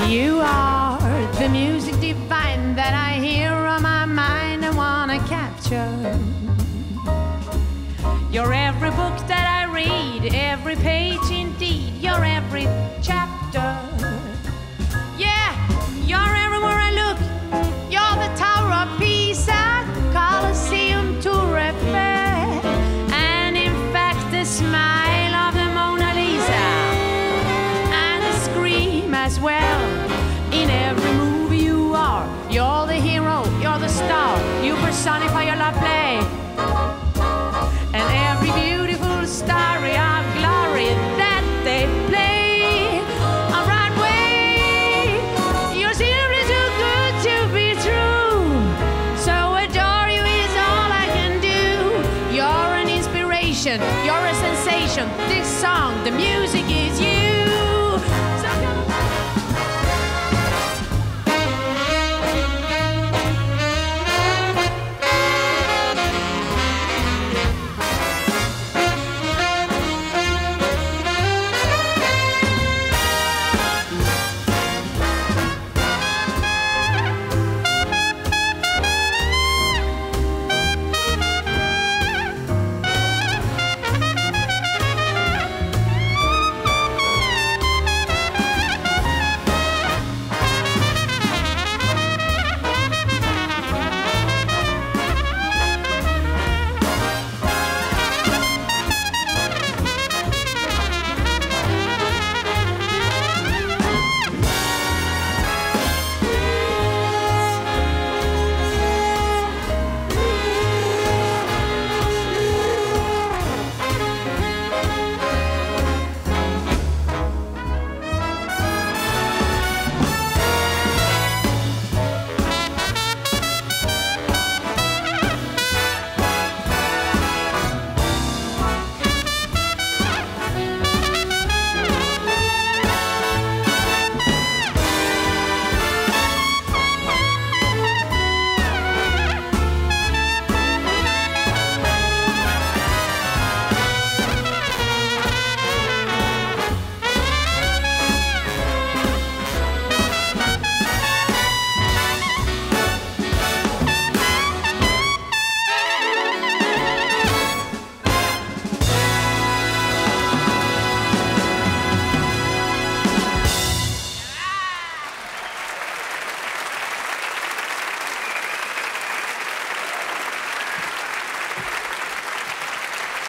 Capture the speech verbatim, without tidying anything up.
You are the music divine that I hear on my mind and wanna capture. You're every book that I read, every page indeed, you're every chapter. Yeah, you're everywhere I look, you're the Tower of Pisa, Colosseum to repair, and in fact the smile of the Mona Lisa, and the scream as well. In every movie you are, you're the hero, you're the star, you personify your love play.